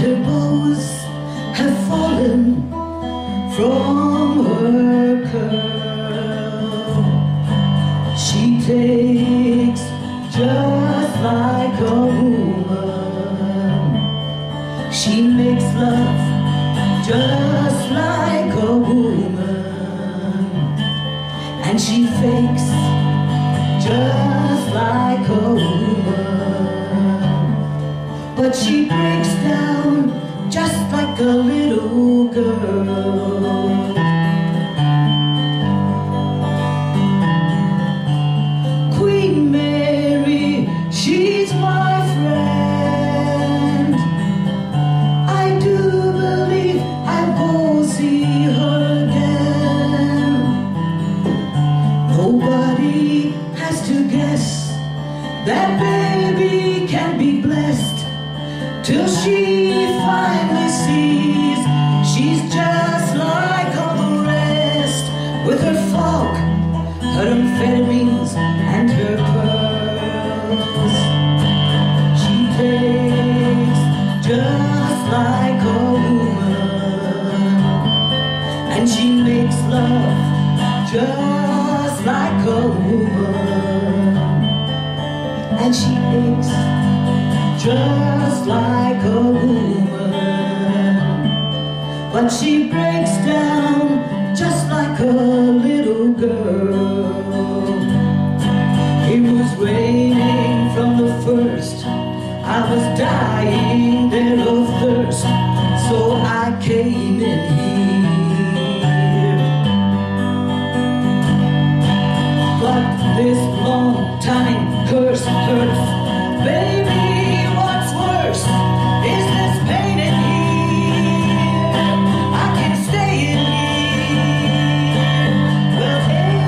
her bows have fallen from her curl. She takes just like a woman. She makes love just like a woman. And she fakes just like a woman. But she breaks down just like a little girl. Queen Mary, she's my friend. I do believe I'll go see her again. Nobody has to guess that baby can be blessed till she finally sees she's just like all the rest. With her fog, her amphetamines and her pearls, she takes just like a woman. And she makes love just like a woman. And she makes just like a woman. But she breaks down just like a little girl. It was raining from the first. I was dying there of thirst, so I came in here. But this long time curse hurts, baby. What's worse is this pain in here. I can stay in here. Well,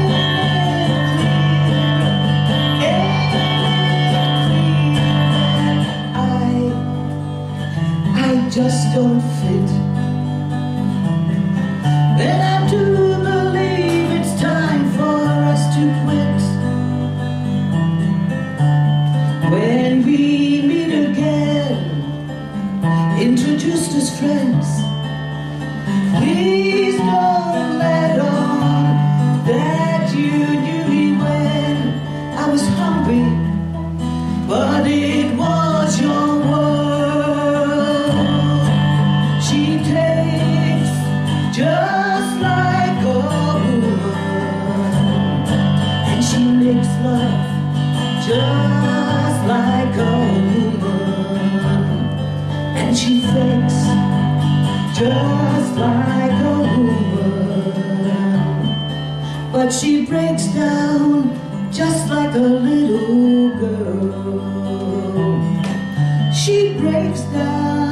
I just don't fit. And I do believe it's time for us to quit. When we meet again, introduced as friends, please don't let on that you knew me when I was hungry, but it was your world. She takes just like a woman, and she makes love just like a woman. And she fakes just like a woman. But she breaks down just like a little girl. She breaks down